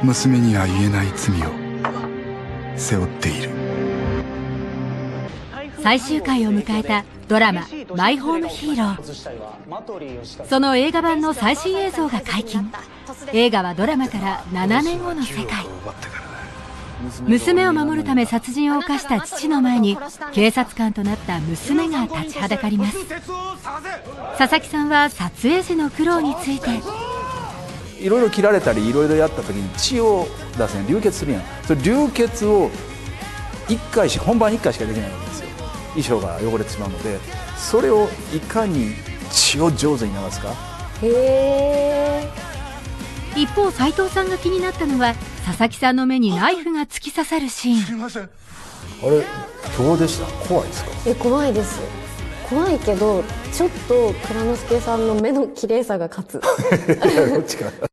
娘には言えない罪を背負っている。 最終回を迎えたドラマ「マイホームヒーロー」。その映画版の最新映像が解禁。映画はドラマから7年後の世界。娘を守るため殺人を犯した父の前に警察官となった娘が立ちはだかります。佐々木さんは撮影時の苦労について、 いろいろ切られたりいろいろやった時に血を出すね、流血するやん。それ流血を本番1回しかできないわけですよ。衣装が汚れてしまうので、それをいかに血を上手に流すか。 一方斉藤さんが気になったのは佐々木さんの目にナイフが突き刺さるシーン。 すいません。あれどうでした？怖いですか？ 怖いです。怖いけどちょっと蔵之介さんの目の綺麗さが勝つ。 どっちか